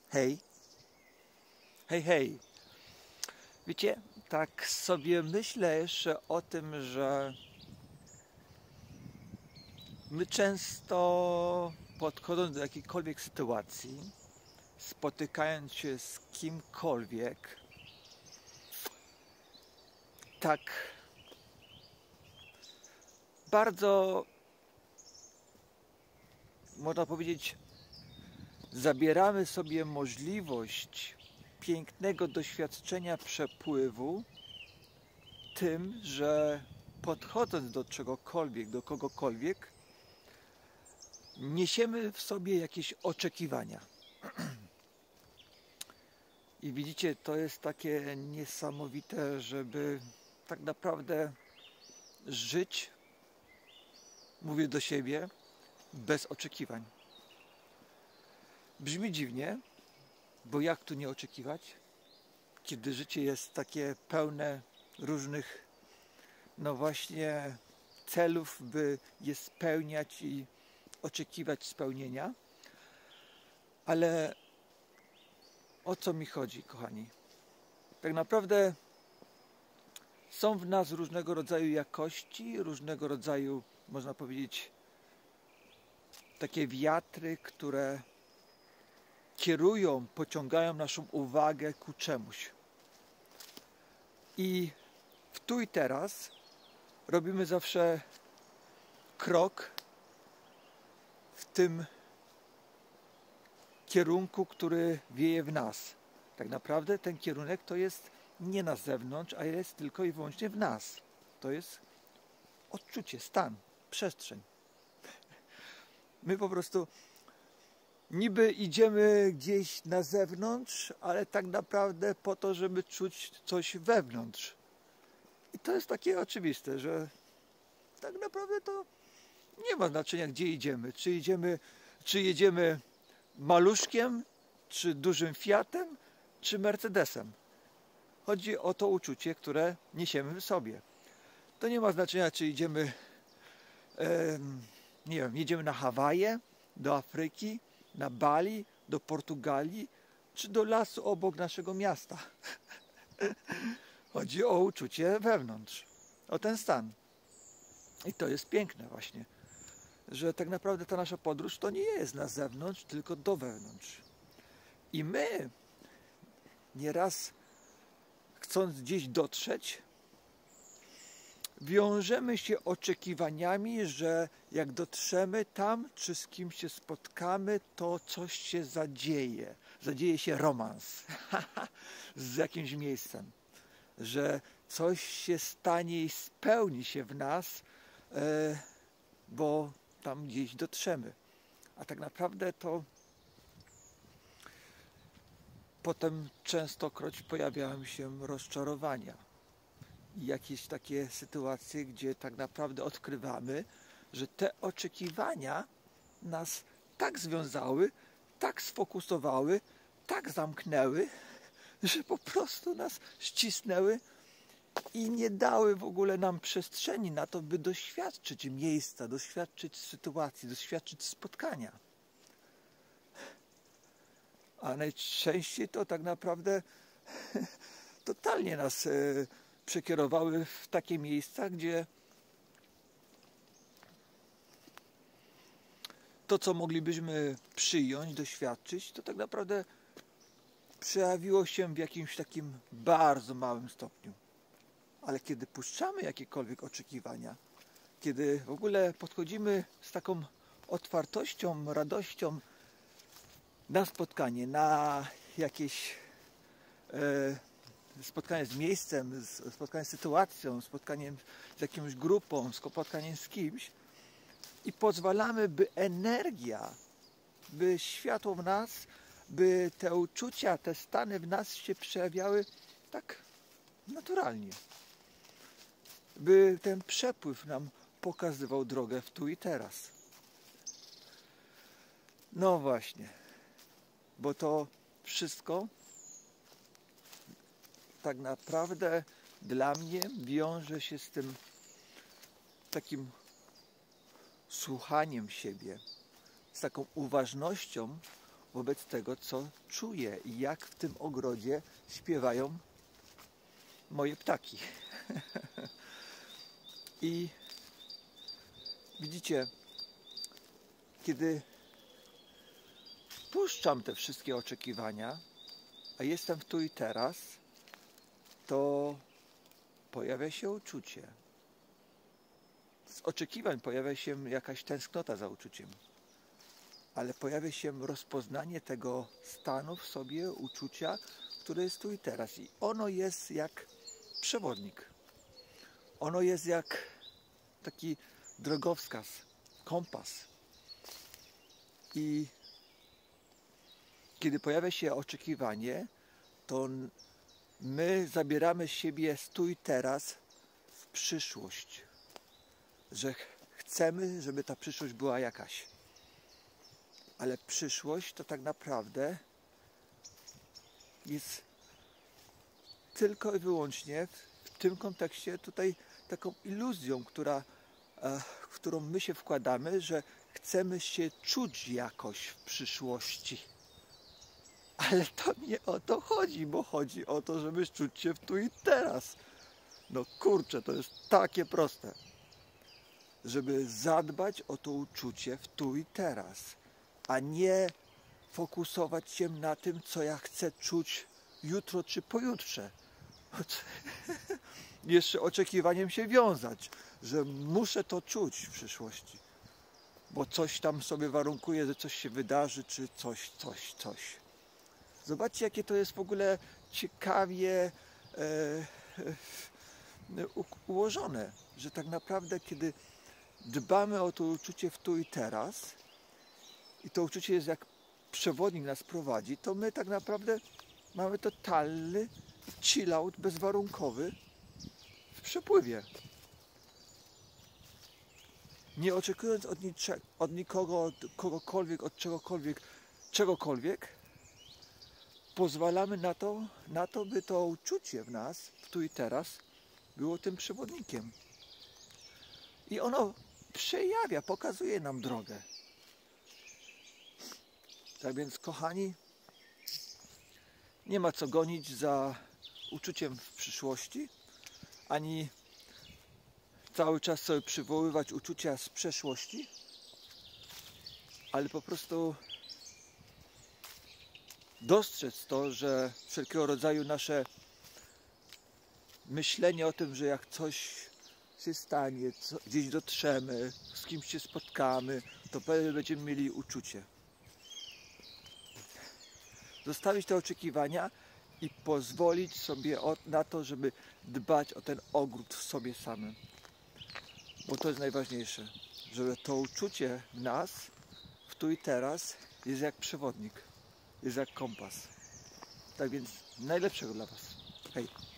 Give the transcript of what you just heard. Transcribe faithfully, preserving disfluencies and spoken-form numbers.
Hej, hej, hej. Wiecie, tak sobie myślę jeszcze o tym, że my często podchodząc do jakiejkolwiek sytuacji, spotykając się z kimkolwiek, tak bardzo, można powiedzieć, zabieramy sobie możliwość pięknego doświadczenia przepływu tym, że podchodząc do czegokolwiek, do kogokolwiek, niesiemy w sobie jakieś oczekiwania. I widzicie, to jest takie niesamowite, żeby tak naprawdę żyć, mówię do siebie, bez oczekiwań. Brzmi dziwnie, bo jak tu nie oczekiwać, kiedy życie jest takie pełne różnych, no właśnie, celów, by je spełniać i oczekiwać spełnienia. Ale o co mi chodzi, kochani? Tak naprawdę są w nas różnego rodzaju jakości, różnego rodzaju, można powiedzieć, takie wiatry, które kierują, pociągają naszą uwagę ku czemuś. I w tu i teraz robimy zawsze krok w tym kierunku, który wieje w nas. Tak naprawdę ten kierunek to jest nie na zewnątrz, a jest tylko i wyłącznie w nas. To jest odczucie, stan, przestrzeń. My po prostu niby idziemy gdzieś na zewnątrz, ale tak naprawdę po to, żeby czuć coś wewnątrz. I to jest takie oczywiste, że tak naprawdę to nie ma znaczenia, gdzie idziemy. Czy idziemy, czy jedziemy maluszkiem, czy dużym Fiatem, czy Mercedesem. Chodzi o to uczucie, które niesiemy w sobie. To nie ma znaczenia, czy idziemy, e, nie wiem, jedziemy na Hawaje, do Afryki, na Bali, do Portugalii, czy do lasu obok naszego miasta. Chodzi o uczucie wewnątrz, o ten stan. I to jest piękne właśnie, że tak naprawdę ta nasza podróż to nie jest na zewnątrz, tylko do wewnątrz. I my nieraz, chcąc gdzieś dotrzeć, wiążemy się oczekiwaniami, że jak dotrzemy tam, czy z kimś się spotkamy, to coś się zadzieje. Zadzieje się romans z jakimś miejscem. Że coś się stanie i spełni się w nas, bo tam gdzieś dotrzemy. A tak naprawdę to potem częstokroć pojawiają się rozczarowania. I jakieś takie sytuacje, gdzie tak naprawdę odkrywamy, że te oczekiwania nas tak związały, tak sfokusowały, tak zamknęły, że po prostu nas ścisnęły i nie dały w ogóle nam przestrzeni na to, by doświadczyć miejsca, doświadczyć sytuacji, doświadczyć spotkania. A najczęściej to tak naprawdę totalnie nas e, przekierowały w takie miejsca, gdzie to, co moglibyśmy przyjąć, doświadczyć, to tak naprawdę przejawiło się w jakimś takim bardzo małym stopniu. Ale kiedy puszczamy jakiekolwiek oczekiwania, kiedy w ogóle podchodzimy z taką otwartością, radością na spotkanie, na jakieś e, spotkanie z miejscem, spotkanie z sytuacją, spotkaniem z jakąś grupą, spotkaniem z kimś i pozwalamy, by energia, by światło w nas, by te uczucia, te stany w nas się przejawiały tak naturalnie. By ten przepływ nam pokazywał drogę w tu i teraz. No właśnie, bo to wszystko tak naprawdę dla mnie wiąże się z tym takim słuchaniem siebie, z taką uważnością wobec tego, co czuję i jak w tym ogrodzie śpiewają moje ptaki. I widzicie, kiedy puszczam te wszystkie oczekiwania, a jestem w tu i teraz, to pojawia się uczucie. Z oczekiwań pojawia się jakaś tęsknota za uczuciem, ale pojawia się rozpoznanie tego stanu w sobie, uczucia, które jest tu i teraz. I ono jest jak przewodnik. Ono jest jak taki drogowskaz, kompas. I kiedy pojawia się oczekiwanie, to my zabieramy siebie z tu i teraz w przyszłość. Że chcemy, żeby ta przyszłość była jakaś. Ale przyszłość to tak naprawdę jest tylko i wyłącznie w tym kontekście tutaj taką iluzją, która, w którą my się wkładamy, że chcemy się czuć jakoś w przyszłości. Ale to nie o to chodzi, bo chodzi o to, żeby czuć się w tu i teraz. No kurczę, to jest takie proste. Żeby zadbać o to uczucie w tu i teraz, a nie fokusować się na tym, co ja chcę czuć jutro czy pojutrze. Jeszcze oczekiwaniem się wiązać, że muszę to czuć w przyszłości, bo coś tam sobie warunkuje, że coś się wydarzy, czy coś, coś, coś. Zobaczcie, jakie to jest w ogóle ciekawie e, e, ułożone, że tak naprawdę, kiedy dbamy o to uczucie w tu i teraz i to uczucie jest jak przewodnik nas prowadzi, to my tak naprawdę mamy totalny chill out bezwarunkowy w przepływie. Nie oczekując od, nicze, od nikogo, od kogokolwiek, od czegokolwiek, czegokolwiek, pozwalamy na to, na to, by to uczucie w nas, w tu i teraz, było tym przewodnikiem. I ono przejawia, pokazuje nam drogę. Tak więc, kochani, nie ma co gonić za uczuciem w przyszłości, ani cały czas sobie przywoływać uczucia z przeszłości, ale po prostu dostrzec to, że wszelkiego rodzaju nasze myślenie o tym, że jak coś się stanie, co, gdzieś dotrzemy, z kimś się spotkamy, to będziemy mieli uczucie. Zostawić te oczekiwania i pozwolić sobie na to, żeby dbać o ten ogród w sobie samym. Bo to jest najważniejsze, żeby to uczucie w nas, w tu i teraz, jest jak przewodnik, jest jak kompas. Tak więc najlepszego dla Was. Hej!